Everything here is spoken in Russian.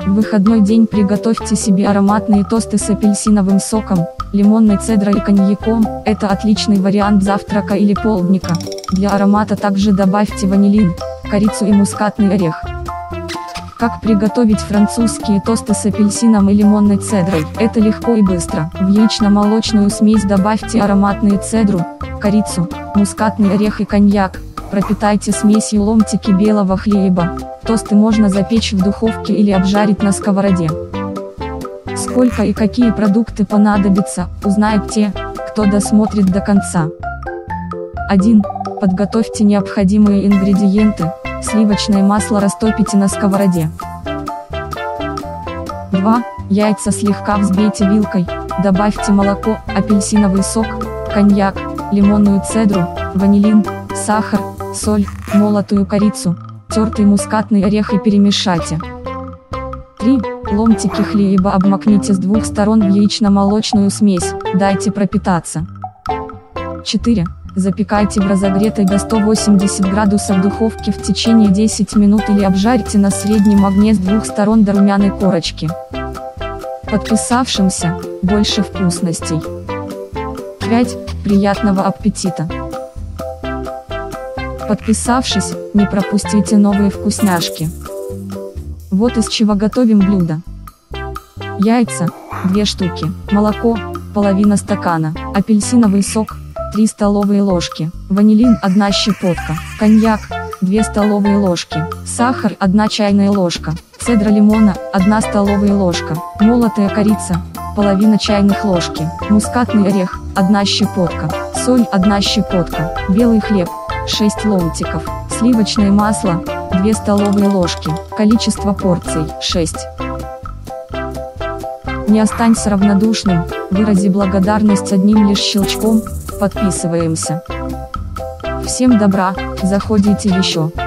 В выходной день приготовьте себе ароматные тосты с апельсиновым соком, лимонной цедрой и коньяком. Это отличный вариант завтрака или полдника. Для аромата также добавьте ванилин, корицу и мускатный орех. Как приготовить французские тосты с апельсином и лимонной цедрой? Это легко и быстро. В яично-молочную смесь добавьте ароматную цедру, корицу, мускатный орех и коньяк. Пропитайте смесью ломтики белого хлеба. Тосты можно запечь в духовке или обжарить на сковороде. Сколько и какие продукты понадобятся, узнают те, кто досмотрит до конца. 1. Подготовьте необходимые ингредиенты. Сливочное масло растопите на сковороде. 2. Яйца слегка взбейте вилкой, добавьте молоко, апельсиновый сок, коньяк, лимонную цедру, ванилин, сахар, соль, молотую корицу, тертый мускатный орех и перемешайте. 3. Ломтики хлеба обмакните с двух сторон в яично-молочную смесь, дайте пропитаться. 4. Запекайте в разогретой до 180 градусов духовке в течение 10 минут или обжарьте на среднем огне с двух сторон до румяной корочки. Подписавшимся больше вкусностей. 5. Приятного аппетита! Подписавшись, не пропустите новые вкусняшки. Вот из чего готовим блюдо. Яйца 2 штуки, молоко половина стакана, апельсиновый сок 3 столовые ложки, ванилин 1 щепотка, коньяк 2 столовые ложки, сахар 1 чайная ложка, цедра лимона 1 столовая ложка, молотая корица половина чайных ложки, мускатный орех 1 щепотка, соль 1 щепотка, белый хлеб 6 ломтиков, сливочное масло 2 столовые ложки, количество порций 6. Не останься равнодушным, вырази благодарность одним лишь щелчком. Подписываемся. Всем добра, заходите еще.